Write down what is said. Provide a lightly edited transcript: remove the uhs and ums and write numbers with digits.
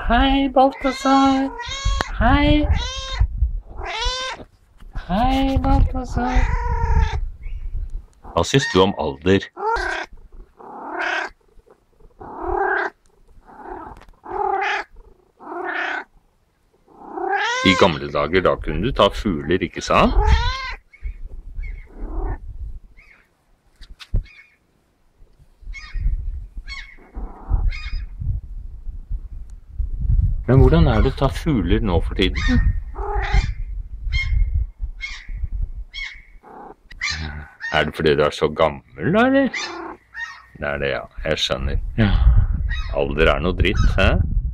Hei, Balthazar. Hei. Hei, Balthazar. Hva synes du om alder? I gamle dager, da kunne du ta fugler, ikke sant? Men hvordan det å ta fugler nå for tiden? Det fordi du så gammel, da, eller? Det det, ja. Jeg skjønner. Ja. Alder noe dritt, hæ?